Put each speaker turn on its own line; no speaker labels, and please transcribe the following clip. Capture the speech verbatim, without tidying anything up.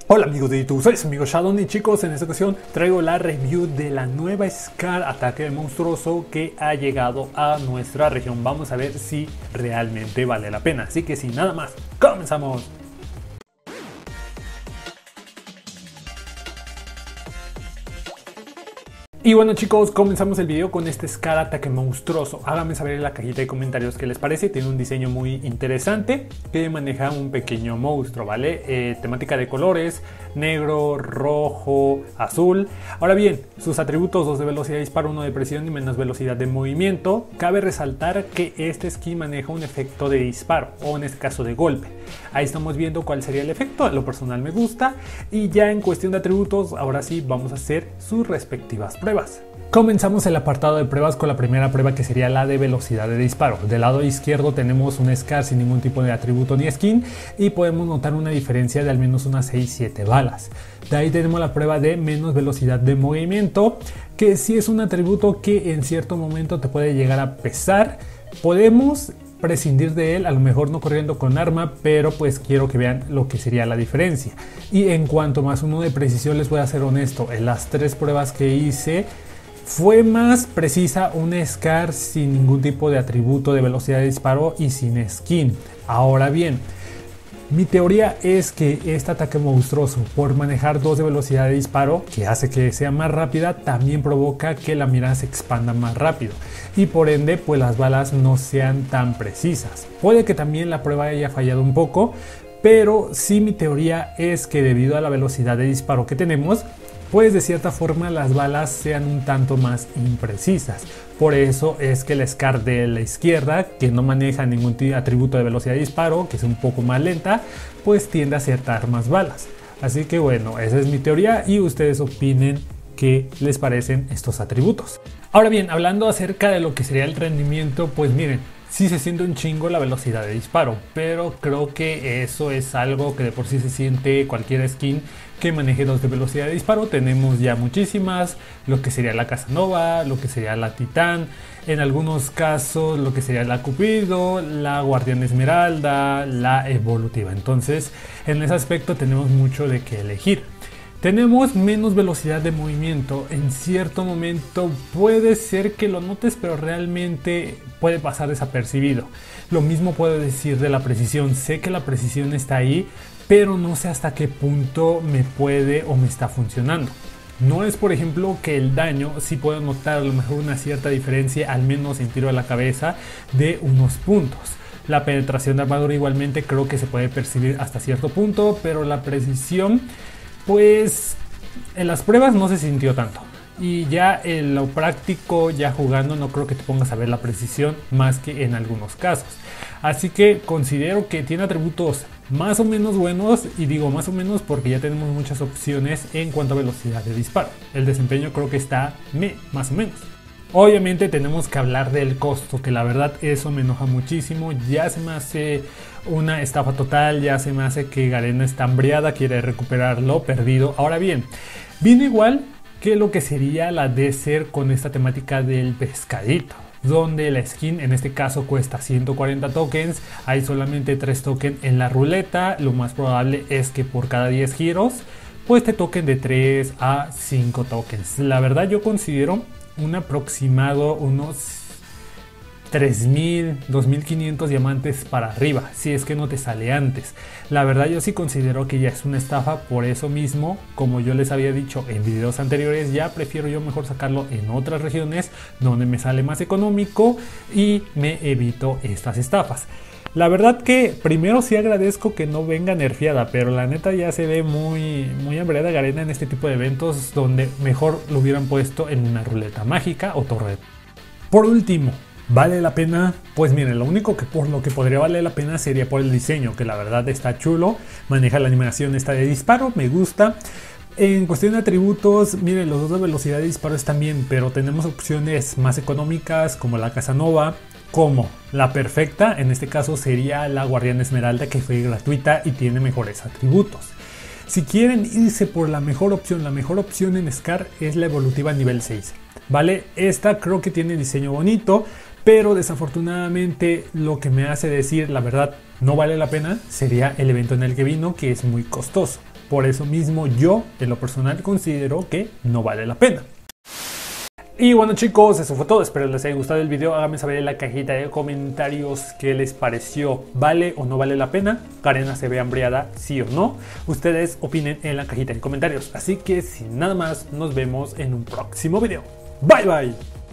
Hola amigos de YouTube, soy su amigo Shadon y chicos, en esta ocasión traigo la review de la nueva Scar Ataque Monstruoso que ha llegado a nuestra región. Vamos a ver si realmente vale la pena, así que sin nada más, ¡comenzamos! Y bueno chicos, comenzamos el video con este Scar Ataque Monstruoso. Háganme saber en la cajita de comentarios qué les parece. Tiene un diseño muy interesante que maneja un pequeño monstruo, ¿vale? Eh, temática de colores, negro, rojo, azul. Ahora bien, sus atributos, dos de velocidad de disparo, uno de presión y menos velocidad de movimiento. Cabe resaltar que este skin maneja un efecto de disparo, o en este caso de golpe. Ahí estamos viendo cuál sería el efecto, a lo personal me gusta. Y ya en cuestión de atributos, ahora sí vamos a hacer sus respectivas pruebas. Comenzamos el apartado de pruebas con la primera prueba, que sería la de velocidad de disparo. Del lado izquierdo tenemos un Scar sin ningún tipo de atributo ni skin y podemos notar una diferencia de al menos unas seis siete balas. De ahí tenemos la prueba de menos velocidad de movimiento, que sí es un atributo que en cierto momento te puede llegar a pesar. Podemos prescindir de él, a lo mejor no corriendo con arma, pero pues quiero que vean lo que sería la diferencia. Y en cuanto más uno de precisión, les voy a ser honesto, en las tres pruebas que hice fue más precisa un Scar sin ningún tipo de atributo de velocidad de disparo y sin skin. Ahora bien, mi teoría es que este ataque monstruoso, por manejar dos de velocidad de disparo, que hace que sea más rápida, también provoca que la mirada se expanda más rápido y por ende pues las balas no sean tan precisas. Puede que también la prueba haya fallado un poco, pero sí, mi teoría es que debido a la velocidad de disparo que tenemos, pues de cierta forma las balas sean un tanto más imprecisas. Por eso es que el Scar de la izquierda, que no maneja ningún atributo de velocidad de disparo, que es un poco más lenta, pues tiende a acertar más balas. Así que bueno, esa es mi teoría y ustedes opinen qué les parecen estos atributos. Ahora bien, hablando acerca de lo que sería el rendimiento, pues miren, sí se siente un chingo la velocidad de disparo, pero creo que eso es algo que de por sí se siente cualquier skin que maneje dos de velocidad de disparo. Tenemos ya muchísimas, lo que sería la Casanova, lo que sería la Titán, en algunos casos lo que sería la Cupido, la Guardián Esmeralda, la Evolutiva. Entonces en ese aspecto tenemos mucho de qué elegir. Tenemos menos velocidad de movimiento, en cierto momento puede ser que lo notes, pero realmente puede pasar desapercibido. Lo mismo puedo decir de la precisión, sé que la precisión está ahí, pero no sé hasta qué punto me puede o me está funcionando. No es, por ejemplo, que el daño sí puedo notar a lo mejor una cierta diferencia, al menos en tiro a la cabeza, de unos puntos. La penetración de armadura igualmente creo que se puede percibir hasta cierto punto, pero la precisión, pues en las pruebas no se sintió tanto. Y ya en lo práctico, ya jugando, no creo que te pongas a ver la precisión más que en algunos casos. Así que considero que tiene atributos más o menos buenos, y digo más o menos porque ya tenemos muchas opciones en cuanto a velocidad de disparo. El desempeño creo que está me, más o menos. Obviamente tenemos que hablar del costo, que la verdad eso me enoja muchísimo. Ya se me hace una estafa total, ya se me hace que Garena está hambriada, quiere recuperar lo perdido. Ahora bien, viene igual que lo que sería la Desert con esta temática del pescadito, donde la skin en este caso cuesta ciento cuarenta tokens, hay solamente tres tokens en la ruleta. Lo más probable es que por cada diez giros pues te toquen de tres a cinco tokens. La verdad yo considero un aproximado unos tres mil, dos mil quinientos diamantes para arriba, si es que no te sale antes. La verdad yo sí considero que ya es una estafa, por eso mismo, como yo les había dicho en videos anteriores, ya prefiero yo mejor sacarlo en otras regiones donde me sale más económico y me evito estas estafas. La verdad que primero sí agradezco que no venga nerfeada, pero la neta ya se ve muy, muy hambriada Garena en este tipo de eventos, donde mejor lo hubieran puesto en una ruleta mágica o torre. Por último, ¿vale la pena? Pues miren, lo único que por lo que podría valer la pena sería por el diseño, que la verdad está chulo, maneja la animación esta de disparo, me gusta. En cuestión de atributos, miren, los dos de velocidad de disparo están bien, pero tenemos opciones más económicas como la Casanova, como la perfecta, en este caso sería la Guardián Esmeralda, que fue gratuita y tiene mejores atributos. Si quieren irse por la mejor opción, la mejor opción en Scar es la evolutiva nivel seis, ¿vale? Esta creo que tiene diseño bonito, pero desafortunadamente lo que me hace decir la verdad no vale la pena sería el evento en el que vino, que es muy costoso. Por eso mismo yo, en lo personal, considero que no vale la pena. Y bueno chicos, eso fue todo, espero les haya gustado el video, háganme saber en la cajita de comentarios qué les pareció, vale o no vale la pena, Garena se ve hambriada, sí o no, ustedes opinen en la cajita de comentarios, así que sin nada más, nos vemos en un próximo video, bye bye.